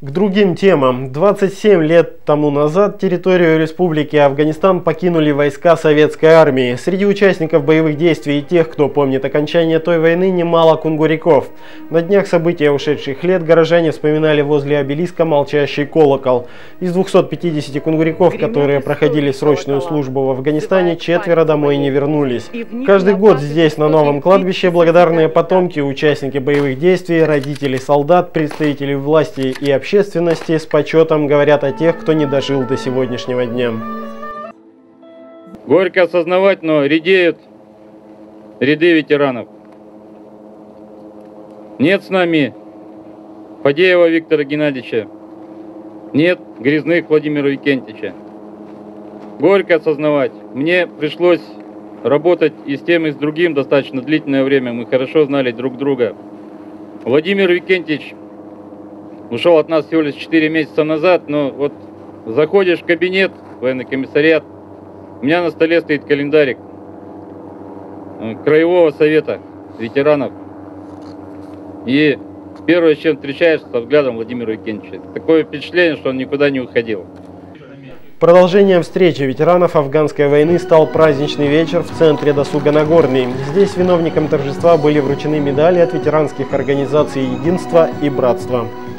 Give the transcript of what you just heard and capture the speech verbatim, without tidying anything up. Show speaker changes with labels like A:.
A: К другим темам. двадцать семь лет тому назад территорию Республики Афганистан покинули войска Советской Армии. Среди участников боевых действий и тех, кто помнит окончание той войны, немало кунгуряков. На днях события ушедших лет горожане вспоминали возле обелиска «Молчащий колокол». Из двухсот пятидесяти кунгуряков, которые проходили срочную службу в Афганистане, четверо домой не вернулись. Каждый год здесь, на новом кладбище, благодарные потомки, участники боевых действий, родители солдат, представители власти и общественности общественности с почетом говорят о тех, кто не дожил до сегодняшнего дня.
B: Горько осознавать, но редеют ряды ветеранов. Нет с нами Фадеева Виктора Геннадьевича, нет Грязных Владимира Викентьевича. Горько осознавать, мне пришлось работать и с тем, и с другим достаточно длительное время. Мы хорошо знали друг друга. Владимир Викентьевич ушел от нас всего лишь четыре месяца назад, но вот заходишь в кабинет, военный комиссариат, у меня на столе стоит календарик Краевого совета ветеранов. И первое, с чем встречаешься, со взглядом Владимира Викентьевича. Такое впечатление, что он никуда не уходил.
A: Продолжением встречи ветеранов афганской войны стал праздничный вечер в центре досуга Нагорный. Здесь виновникам торжества были вручены медали от ветеранских организаций «Единство» и «Братство».